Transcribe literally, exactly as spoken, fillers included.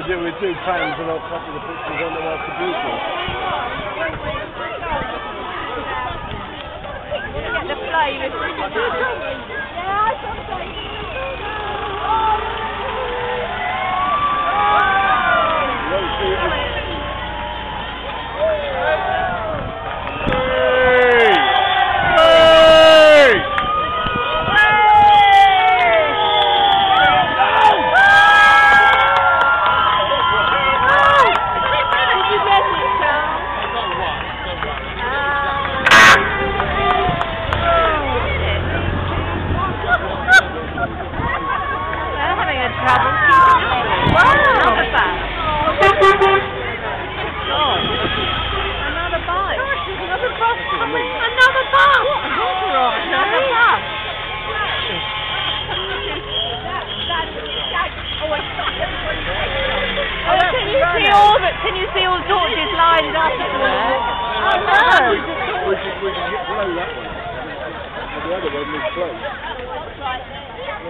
to do with two pans and I'll copy the pictures onto my computer. Get the flavour. Yeah, I thought so. Can you see all the torches lined up everywhere? Oh no! We can, we can get below that one. The other one is close.